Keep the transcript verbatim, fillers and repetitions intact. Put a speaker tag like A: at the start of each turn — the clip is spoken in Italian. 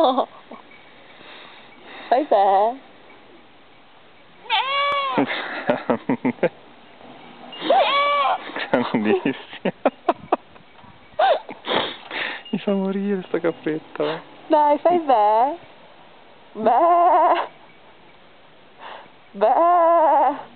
A: No. Fai beh.
B: Grandissimo. Mi fa morire sto cappretto.
A: Dai, fai beh. Beh. Beh.